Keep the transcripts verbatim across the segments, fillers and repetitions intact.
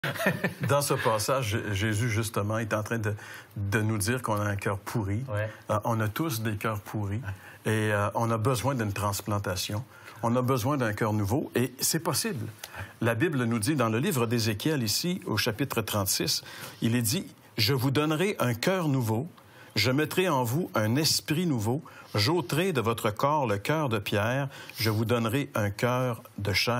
Dans ce passage, Jésus, justement, est en train de, de nous dire qu'on a un cœur pourri. Ouais. Euh, on a tous des cœurs pourris. Ouais. Et euh, on a besoin d'une transplantation. On a besoin d'un cœur nouveau. Et c'est possible. La Bible nous dit, dans le livre d'Ézéchiel, ici, au chapitre trente-six, il est dit, « Je vous donnerai un cœur nouveau. Je mettrai en vous un esprit nouveau. J'ôterai de votre corps le cœur de pierre. Je vous donnerai un cœur de chair. »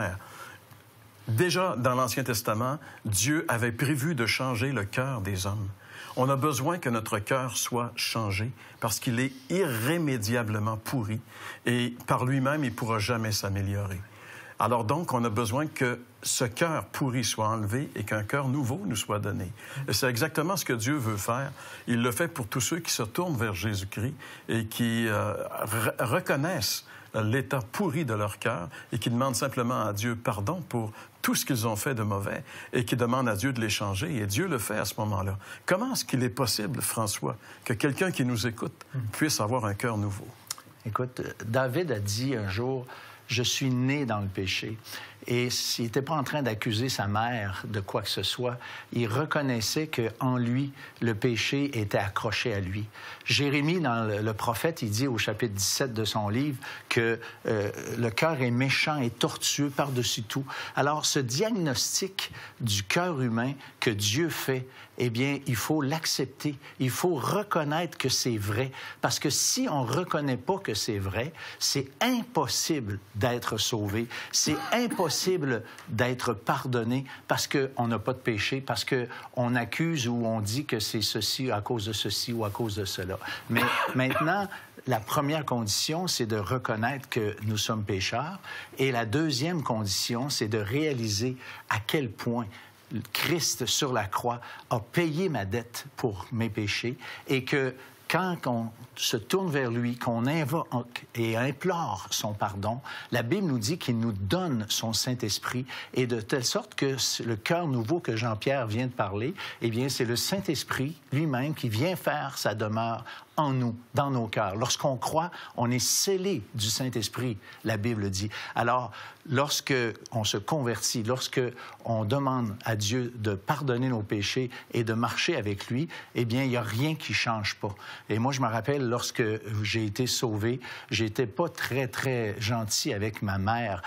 Déjà, dans l'Ancien Testament, Dieu avait prévu de changer le cœur des hommes. On a besoin que notre cœur soit changé parce qu'il est irrémédiablement pourri et par lui-même, il ne pourra jamais s'améliorer. Alors donc, on a besoin que ce cœur pourri soit enlevé et qu'un cœur nouveau nous soit donné. Et c'est exactement ce que Dieu veut faire. Il le fait pour tous ceux qui se tournent vers Jésus-Christ et qui euh, re- reconnaissent l'état pourri de leur cœur et qui demandent simplement à Dieu pardon pour tout ce qu'ils ont fait de mauvais et qui demandent à Dieu de les changer. Et Dieu le fait à ce moment-là. Comment est-ce qu'il est possible, François, que quelqu'un qui nous écoute puisse avoir un cœur nouveau? Écoute, David a dit un jour, « Je suis né dans le péché ». Et s'il n'était pas en train d'accuser sa mère de quoi que ce soit, il reconnaissait qu'en lui, le péché était accroché à lui. Jérémie, dans le, le prophète, il dit au chapitre dix-sept de son livre que euh, le cœur est méchant et tortueux par-dessus tout. Alors, ce diagnostic du cœur humain que Dieu fait, eh bien, il faut l'accepter. Il faut reconnaître que c'est vrai. Parce que si on ne reconnaît pas que c'est vrai, c'est impossible d'être sauvé. C'est impossible d'être pardonné parce qu'on n'a pas de péché, parce qu'on accuse ou on dit que c'est ceci à cause de ceci ou à cause de cela. Mais maintenant, la première condition, c'est de reconnaître que nous sommes pécheurs. Et la deuxième condition, c'est de réaliser à quel point Christ, sur la croix, a payé ma dette pour mes péchés et que quand on se tourne vers lui, qu'on invoque et implore son pardon, la Bible nous dit qu'il nous donne son Saint-Esprit et de telle sorte que le cœur nouveau que Jean-Pierre vient de parler, eh bien, c'est le Saint-Esprit lui-même qui vient faire sa demeure en nous, dans nos cœurs. Lorsqu'on croit, on est scellé du Saint-Esprit, la Bible dit. Alors, lorsque on se convertit, lorsque on demande à Dieu de pardonner nos péchés et de marcher avec lui, eh bien, il n'y a rien qui ne change pas. Et moi, je me rappelle, lorsque j'ai été sauvé, j'étais pas très, très gentil avec ma mère.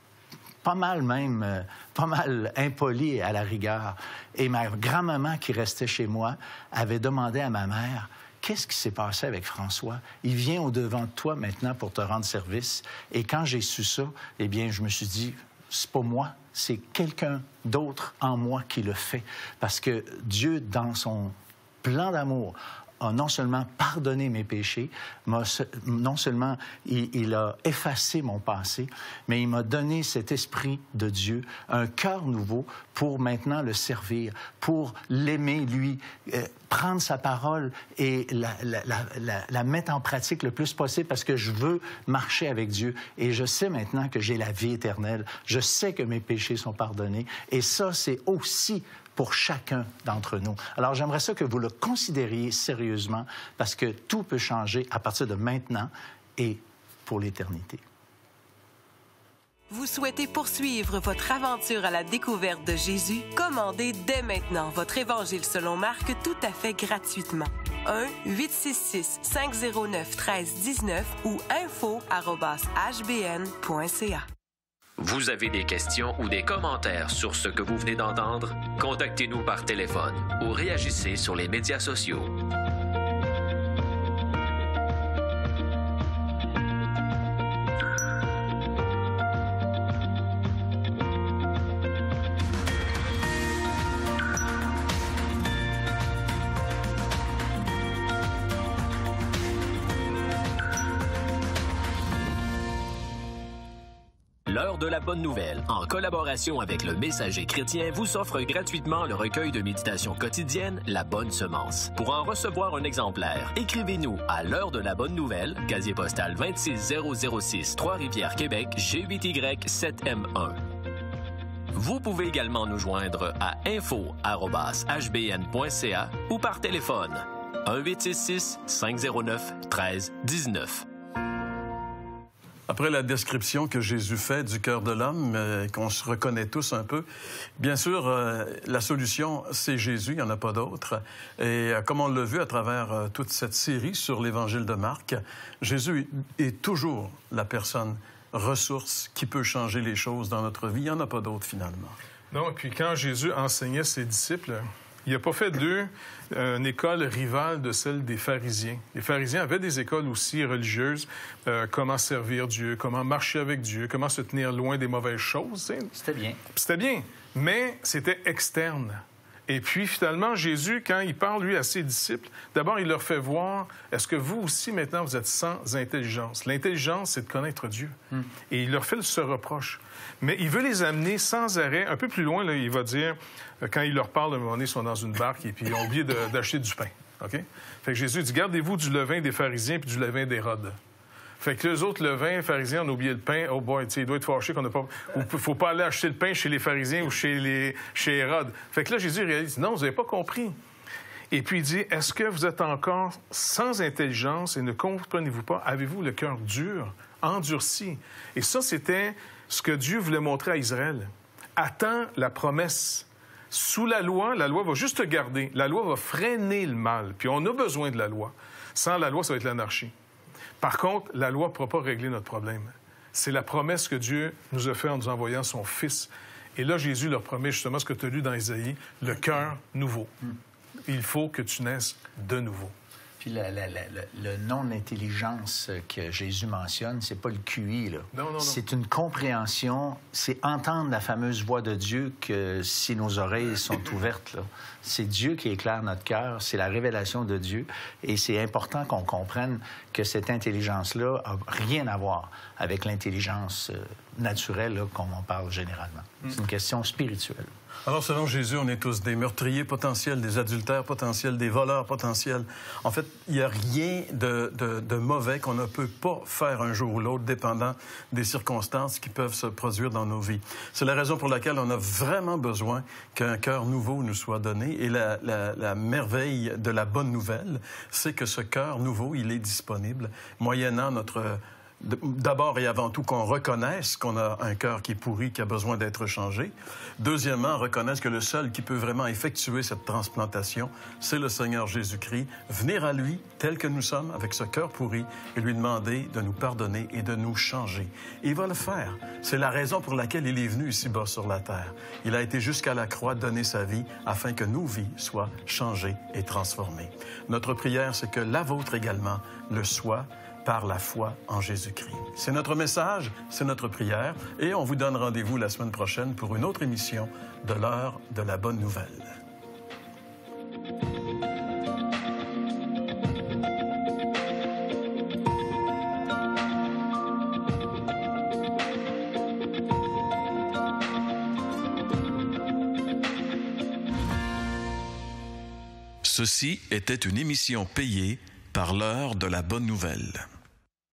Pas mal même, euh, pas mal impoli à la rigueur. Et ma grand-maman qui restait chez moi avait demandé à ma mère, « Qu'est-ce qui s'est passé avec François? Il vient au-devant de toi maintenant pour te rendre service. » Et quand j'ai su ça, eh bien, je me suis dit, c'est pas moi, c'est quelqu'un d'autre en moi qui le fait. Parce que Dieu, dans son plan d'amour, a non seulement pardonné mes péchés, non seulement il, il a effacé mon passé, mais il m'a donné cet esprit de Dieu, un cœur nouveau pour maintenant le servir, pour l'aimer, lui, euh, prendre sa parole et la, la, la, la, la mettre en pratique le plus possible parce que je veux marcher avec Dieu. Et je sais maintenant que j'ai la vie éternelle. Je sais que mes péchés sont pardonnés. Et ça, c'est aussi pour chacun d'entre nous. Alors, j'aimerais ça que vous le considériez sérieusement parce que tout peut changer à partir de maintenant et pour l'éternité. Vous souhaitez poursuivre votre aventure à la découverte de Jésus? Commandez dès maintenant votre Évangile selon Marc tout à fait gratuitement. un huit six six, cinq zéro neuf, un trois un neuf ou info arobase h b n point c a. Vous avez des questions ou des commentaires sur ce que vous venez d'entendre? Contactez-nous par téléphone ou réagissez sur les médias sociaux. L'heure de la bonne nouvelle, en collaboration avec le Messager chrétien, vous offre gratuitement le recueil de méditation quotidienne La Bonne Semence. Pour en recevoir un exemplaire, écrivez-nous à l'heure de la bonne nouvelle, casier postal vingt-six zéro zéro six, Trois-Rivières, Québec, G huit Y sept M un. Vous pouvez également nous joindre à info arobase h b n point c a ou par téléphone un huit six six, cinq zéro neuf, un trois un neuf. Après la description que Jésus fait du cœur de l'homme, euh, qu'on se reconnaît tous un peu, bien sûr, euh, la solution, c'est Jésus, il n'y en a pas d'autre. Et euh, comme on l'a vu à travers euh, toute cette série sur l'Évangile de Marc, Jésus est toujours la personne ressource qui peut changer les choses dans notre vie. Il n'y en a pas d'autre, finalement. Non, et puis quand Jésus enseignait ses disciples, il n'a pas fait d'eux euh, une école rivale de celle des pharisiens. Les pharisiens avaient des écoles aussi religieuses, euh, comment servir Dieu, comment marcher avec Dieu, comment se tenir loin des mauvaises choses. C'était bien. C'était bien, mais c'était externe. Et puis, finalement, Jésus, quand il parle, lui, à ses disciples, d'abord, il leur fait voir, est-ce que vous aussi, maintenant, vous êtes sans intelligence? L'intelligence, c'est de connaître Dieu. Mm. Et il leur fait ce reproche. Mais il veut les amener sans arrêt. Un peu plus loin, là, il va dire, quand il leur parle, à un moment donné, ils sont dans une barque et puis ils ont oublié de, d'acheter du pain. OK? Fait que Jésus dit, gardez-vous du levain des pharisiens puis du levain d'Hérode. Fait que les autres levains, les pharisiens, on a oublié le pain. Oh boy, tu sais, il doit être fâché qu'on n'a pas... Il ne faut pas aller acheter le pain chez les pharisiens ou chez, les... chez Hérode. Fait que là, Jésus réalise, non, vous n'avez pas compris. Et puis il dit, est-ce que vous êtes encore sans intelligence et ne comprenez-vous pas? Avez-vous le cœur dur, endurci? Et ça, c'était ce que Dieu voulait montrer à Israël. Attends la promesse. Sous la loi, la loi va juste te garder. La loi va freiner le mal. Puis on a besoin de la loi. Sans la loi, ça va être l'anarchie. Par contre, la loi ne pourra pas régler notre problème. C'est la promesse que Dieu nous a faite en nous envoyant son Fils. Et là, Jésus leur promet justement ce que tu as lu dans Isaïe, le cœur nouveau. Il faut que tu naisses de nouveau. Puis la, la, la, le non-intelligence que Jésus mentionne, c'est pas le Q I, là. Non, non, non. C'est une compréhension, c'est entendre la fameuse voix de Dieu que si nos oreilles sont ouvertes, là. C'est Dieu qui éclaire notre cœur, c'est la révélation de Dieu. Et c'est important qu'on comprenne que cette intelligence-là n'a rien à voir avec l'intelligence naturelle là, qu'on en parle généralement. Mm. C'est une question spirituelle. Alors, selon Jésus, on est tous des meurtriers potentiels, des adultères potentiels, des voleurs potentiels. En fait, il n'y a rien de, de, de mauvais qu'on ne peut pas faire un jour ou l'autre, dépendant des circonstances qui peuvent se produire dans nos vies. C'est la raison pour laquelle on a vraiment besoin qu'un cœur nouveau nous soit donné. Et la, la, la merveille de la bonne nouvelle, c'est que ce cœur nouveau, il est disponible, moyennant notre... D'abord et avant tout, qu'on reconnaisse qu'on a un cœur qui est pourri, qui a besoin d'être changé. Deuxièmement, reconnaisse que le seul qui peut vraiment effectuer cette transplantation, c'est le Seigneur Jésus-Christ. Venir à lui, tel que nous sommes, avec ce cœur pourri, et lui demander de nous pardonner et de nous changer. Et il va le faire. C'est la raison pour laquelle il est venu ici-bas sur la terre. Il a été jusqu'à la croix donner sa vie afin que nos vies soient changées et transformées. Notre prière, c'est que la vôtre également le soit, par la foi en Jésus-Christ. C'est notre message, c'est notre prière, et on vous donne rendez-vous la semaine prochaine pour une autre émission de l'heure de la bonne nouvelle. Ceci était une émission payée par l'heure de la bonne nouvelle.